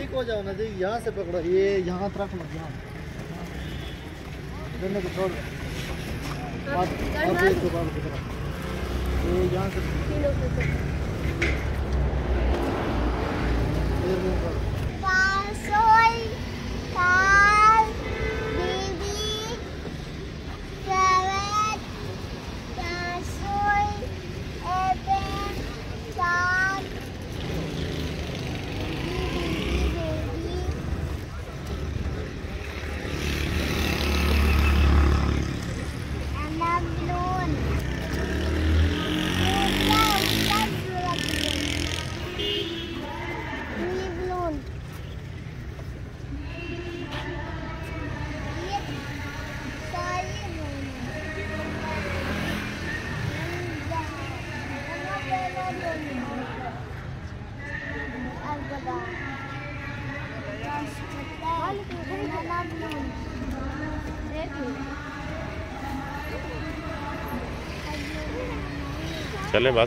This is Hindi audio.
नजदीक हो जाओ, नजदीक यहाँ से पकड़ो, ये यहाँ तरफ मत, यहाँ को छोड़ दो, ये यहाँ से चले बस।